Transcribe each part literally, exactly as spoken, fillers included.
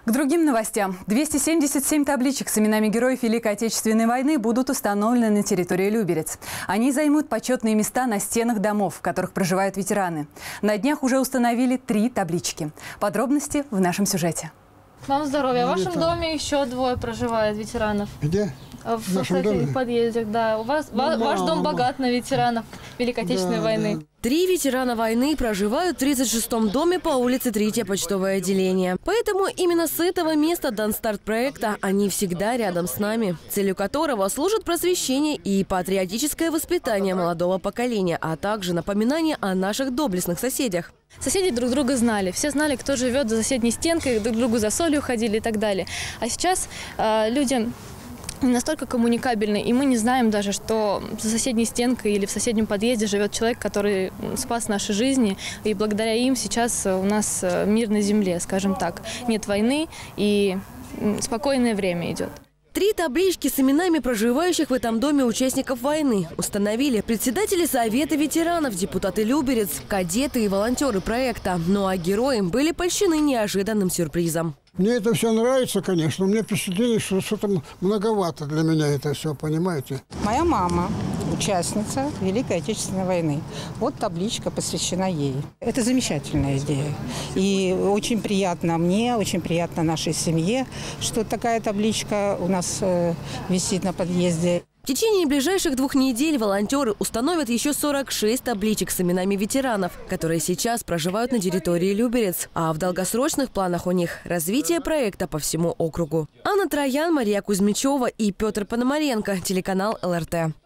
К другим новостям. двести семьдесят семь табличек с именами героев Великой Отечественной войны будут установлены на территории Люберец. Они займут почетные места на стенах домов, в которых проживают ветераны. На днях уже установили три таблички. Подробности в нашем сюжете. Вам здоровья. В вашем доме еще двое проживают ветеранов. Где? В, в нашем доме? подъездах, да. У вас, ну, ваш дом богат на ветеранов Великой Отечественной да, войны. Да. Три ветерана войны проживают в тридцать шестом доме по улице Третье почтовое отделение. Поэтому именно с этого места дан старт проекта «Они всегда рядом с нами», целью которого служит просвещение и патриотическое воспитание молодого поколения, а также напоминание о наших доблестных соседях. Соседи друг друга знали. Все знали, кто живет за соседней стенкой, друг к другу за солью ходили и так далее. А сейчас э, люди настолько коммуникабельны, и мы не знаем даже, что за соседней стенкой или в соседнем подъезде живет человек, который спас наши жизни. И благодаря им сейчас у нас мир на земле, скажем так. Нет войны, и спокойное время идет. Три таблички с именами проживающих в этом доме участников войны установили председатели Совета ветеранов, депутаты Люберец, кадеты и волонтеры проекта. Ну а герои были польщены неожиданным сюрпризом. Мне это все нравится, конечно. У меня впечатление, что что-то многовато для меня это все, понимаете? Моя мама участница Великой Отечественной войны. Вот табличка посвящена ей. Это замечательная идея. И очень приятно мне, очень приятно нашей семье, что такая табличка у нас э, висит на подъезде. В течение ближайших двух недель волонтеры установят еще сорок шесть табличек с именами ветеранов, которые сейчас проживают на территории Люберец. А в долгосрочных планах у них развитие проекта по всему округу. Анна Троян, Мария Кузьмичева и Петр Пономаренко, телеканал эл эр тэ.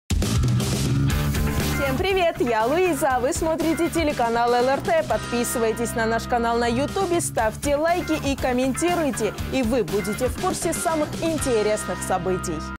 Всем привет, я Луиза, вы смотрите телеканал эл эр тэ. Подписывайтесь на наш канал на ютубе, ставьте лайки и комментируйте. И вы будете в курсе самых интересных событий.